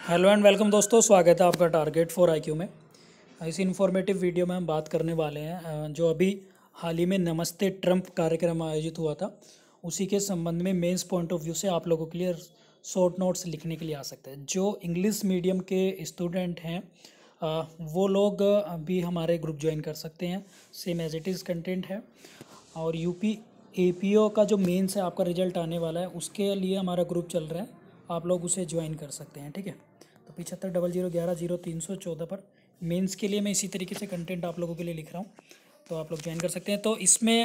Hello and welcome दोस्तों, स्वागत है आपका टारगेट फॉर आईक्यू में। इस इन्फॉर्मेटिव वीडियो में हम बात करने वाले हैं जो अभी हाल ही में नमस्ते ट्रंप कार्यक्रम आयोजित हुआ था, उसी के संबंध में मेंस पॉइंट ऑफ व्यू से आप लोगों के लिए शॉर्ट नोट्स लिखने के लिए आ सकते हैं। जो इंग्लिश मीडियम के स्टूडेंट हैं वो लोग भी हमारे ग्रुप ज्वाइन कर सकते हैं। Same as it is content है। और यूपी एपीओ का जो मेंस है आपका रिजल्ट आने वाला है, उसके लिए हमारा ग्रुप चल रहा है, आप लोग उसे ज्वाइन कर सकते हैं। ठीक है, तो 7500110314 पर मेंस के लिए मैं इसी तरीके से कंटेंट आप लोगों के लिए लिख रहा हूँ, तो आप लोग ज्वाइन कर सकते हैं। तो इसमें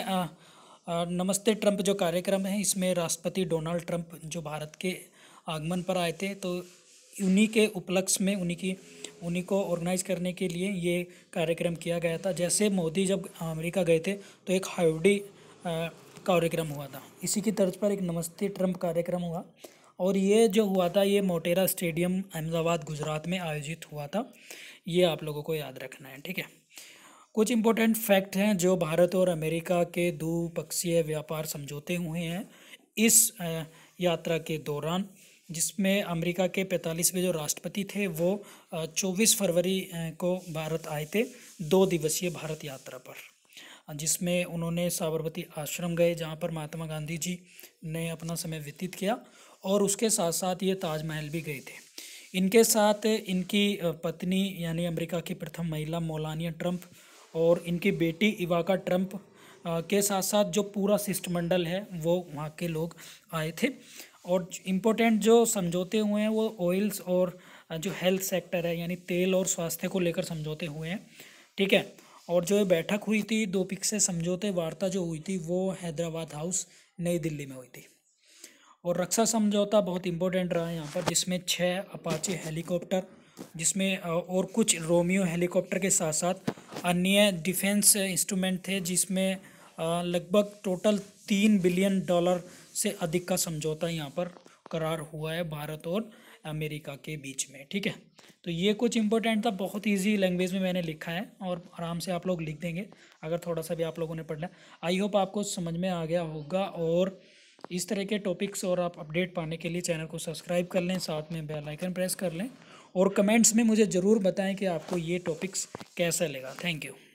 नमस्ते ट्रंप जो कार्यक्रम है, इसमें राष्ट्रपति डोनाल्ड ट्रंप जो भारत के आगमन पर आए थे, तो उन्हीं के उपलक्ष्य में उन्हीं को ऑर्गेनाइज करने के लिए ये कार्यक्रम किया गया था। जैसे मोदी जब अमेरिका गए थे तो एक हाउडी कार्यक्रम हुआ था, इसी की तर्ज पर एक नमस्ते ट्रंप कार्यक्रम हुआ। और ये जो हुआ था, ये मोटेरा स्टेडियम अहमदाबाद गुजरात में आयोजित हुआ था। ये आप लोगों को याद रखना है। ठीक है, कुछ इम्पोर्टेंट फैक्ट हैं जो भारत और अमेरिका के द्विपक्षीय व्यापार समझौते हुए हैं इस यात्रा के दौरान, जिसमें अमेरिका के 45वें जो राष्ट्रपति थे वो 24 फरवरी को भारत आए थे 2 दिवसीय भारत यात्रा पर, जिसमें उन्होंने साबरमती आश्रम गए जहाँ पर महात्मा गांधी जी ने अपना समय व्यतीत किया, और उसके साथ साथ ये ताजमहल भी गए थे। इनके साथ इनकी पत्नी यानी अमेरिका की प्रथम महिला मेलानिया ट्रंप और इनकी बेटी इवाका ट्रंप के साथ साथ जो पूरा शिष्टमंडल है वो वहाँ के लोग आए थे। और इम्पोर्टेंट जो समझौते हुए हैं वो ऑयल्स और जो हेल्थ सेक्टर है यानी तेल और स्वास्थ्य को लेकर समझौते हुए हैं। ठीक है, और जो ये बैठक हुई थी द्विपक्षीय समझौते वार्ता जो हुई थी वो हैदराबाद हाउस नई दिल्ली में हुई थी। और रक्षा समझौता बहुत इंपॉर्टेंट रहा है यहाँ पर, जिसमें 6 अपाचे हेलीकॉप्टर, जिसमें और कुछ रोमियो हेलीकॉप्टर के साथ साथ अन्य डिफेंस इंस्ट्रूमेंट थे, जिसमें लगभग टोटल $3 बिलियन से अधिक का समझौता यहाँ पर करार हुआ है भारत और अमेरिका के बीच में। ठीक है, तो ये कुछ इंपॉर्टेंट था, बहुत इजी लैंग्वेज में मैंने लिखा है और आराम से आप लोग लिख देंगे अगर थोड़ा सा भी आप लोगों ने पढ़ना। आई होप आपको समझ में आ गया होगा। और इस तरह के टॉपिक्स और आप अपडेट पाने के लिए चैनल को सब्सक्राइब कर लें, साथ में बेल आइकन प्रेस कर लें, और कमेंट्स में मुझे ज़रूर बताएं कि आपको ये टॉपिक्स कैसा लगा। Thank you.